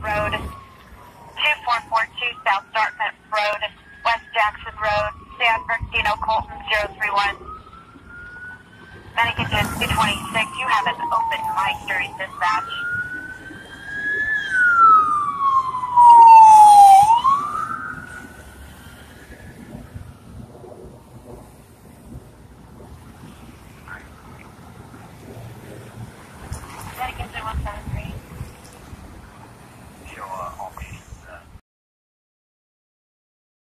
Road, 2442 South Dartmouth Road, West Jackson Road, San Bernardino, Colton 031. Medic engine 226, you have an open mic during dispatch. Medic engine 176.